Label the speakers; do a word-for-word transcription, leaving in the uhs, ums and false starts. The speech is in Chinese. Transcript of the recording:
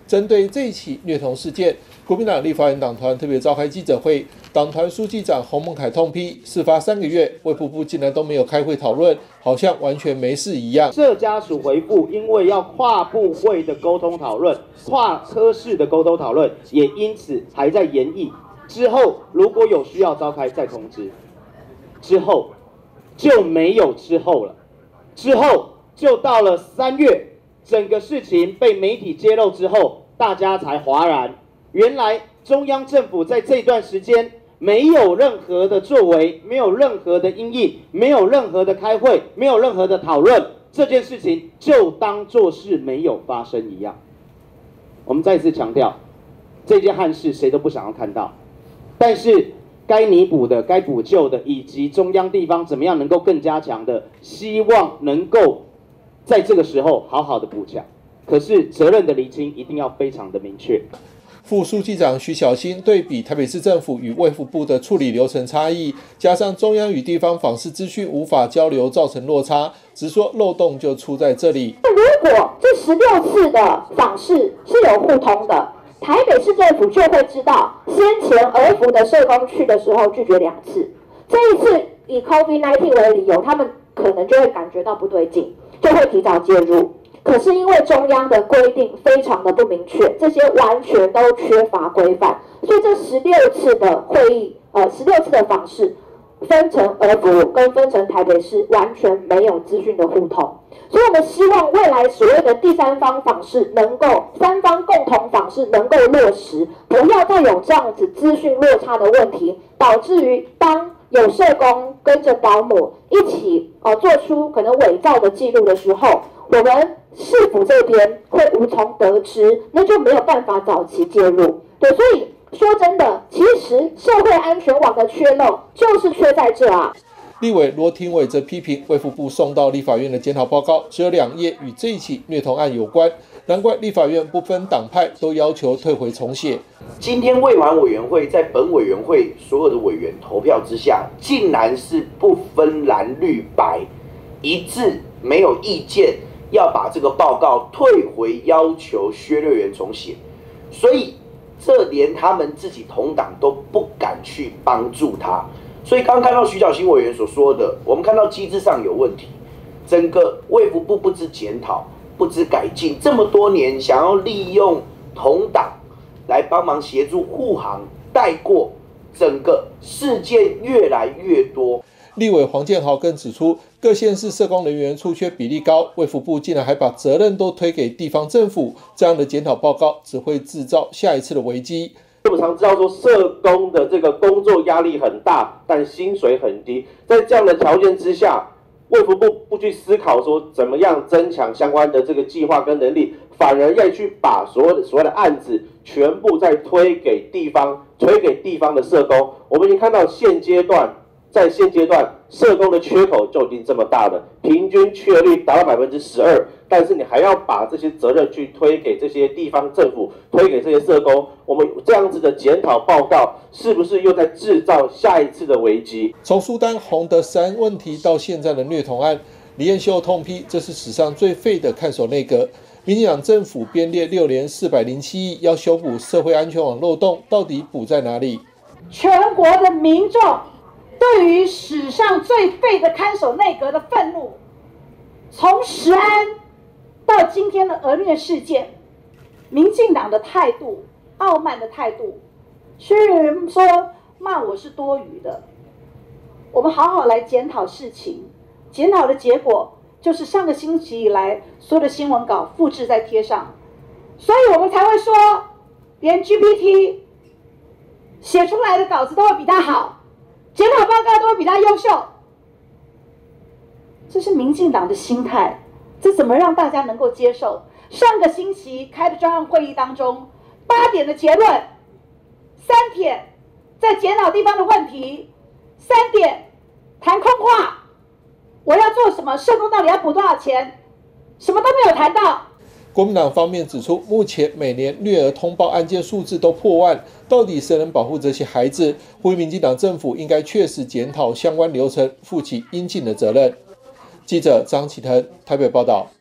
Speaker 1: 针对这一起虐童事件，国民党立法院党团特别召开记者会，党团书记长洪孟凯痛批，事发三个月，卫福部竟然都没有开会讨论，好像完全没事一样。
Speaker 2: 社家属回复，因为要跨部会的沟通讨论、跨科室的沟通讨论，也因此还在研议。之后如果有需要召开再通知。之后就没有之后了，之后就到了三月，整个事情被媒体揭露之后，大家才哗然，原来中央政府在这段时间没有任何的作为，没有任何的因应，没有任何的开会，没有任何的讨论，这件事情就当作是没有发生一样。我们再次强调，这件憾事谁都不想要看到，但是该弥补的、该补救的，以及中央地方怎么样能够更加强的，希望能够在这个时候好好的补强。可是责任的厘清一定要非常的明确。
Speaker 1: 副书记长徐小新对比台北市政府与卫福部的处理流程差异，加上中央与地方访视资讯无法交流，造成落差，直说漏洞就出在这里。
Speaker 3: 如果这十六次的访视是有互通的，台北市政府就会知道，先前儿福的社工去的时候拒绝两次，这一次以 COVID 十九 为理由，他们可能就会感觉到不对劲，就会提早介入。可是因为中央的规定非常的不明确，这些完全都缺乏规范，所以这十六次的会议，呃，十六次的访视，分成儿福跟分成台北市完全没有资讯的互通。所以我们希望未来所谓的第三方访视能够三方共同访视能够落实，不要再有这样子资讯落差的问题，导致于当有社工跟着保姆一起呃做出可能伪造的记录的时候，我们市府这边会无从得知，那就没有办法早期介入。对，所以说真的，其实社会安全网的缺漏就是缺在这啊。
Speaker 1: 立委罗廷伟则批评卫福部送到立法院的检讨报告只有两页，与这一起虐童案有关，难怪立法院不分党派都要求退回重写。
Speaker 4: 今天卫环委员会在本委员会所有的委员投票之下，竟然是不分蓝绿白，一致没有意见，要把这个报告退回，要求薛瑞元重写，所以这连他们自己同党都不敢去帮助他。所以刚刚看到徐小新委员所说的，我们看到机制上有问题，整个卫福部不知检讨，不知改进，这么多年想要利用同党来帮忙协助护航带过，整个事件越来越多。
Speaker 1: 立委黄建豪更指出，各县市社工人员出缺比例高，卫福部竟然还把责任都推给地方政府，这样的检讨报告只会制造下一次的危机。
Speaker 2: 我们常知道说，社工的这个工作压力很大，但薪水很低，在这样的条件之下，卫福部不去思考说怎么样增强相关的这个计划跟能力，反而要去把所有的所谓的案子全部再推给地方，推给地方的社工。我们已经看到现阶段。在现阶段，社工的缺口就已经这么大了，平均缺额率达到百分之十二，但是你还要把这些责任去推给这些地方政府，推给这些社工，我们这样子的检讨报告，是不是又在制造下一次的危机？
Speaker 1: 从苏丹洪德山问题到现在的虐童案，李彦秀痛批这是史上最废的看守内阁。民进党政府编列六年四百零七亿要修补社会安全网漏洞，到底补在哪里？
Speaker 5: 全国的民众对于史上最废的看守内阁的愤怒，从食安到今天的儿虐事件，民进党的态度、傲慢的态度，薛瑞元说骂我是多余的。我们好好来检讨事情，检讨的结果就是上个星期以来所有的新闻稿复制再贴上，所以我们才会说，连 G P T 写出来的稿子都会比他好。检讨报告都会比他优秀，这是民进党的心态，这怎么让大家能够接受？上个星期开的专案会议当中，八点的结论，三点在检讨地方的问题，三点谈空话，我要做什么？社工到底要补多少钱？什么都没有谈到。
Speaker 1: 国民党方面指出，目前每年虐儿通报案件数字都破万，到底谁能保护这些孩子？呼吁民进党政府应该确实检讨相关流程，负起应尽的责任。记者张启腾台北报道。